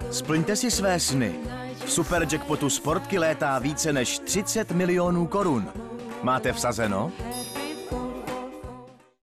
Splňte si své sny. V Superjackpotu Sportky létá více než 30 milionů korun. Máte vsazeno?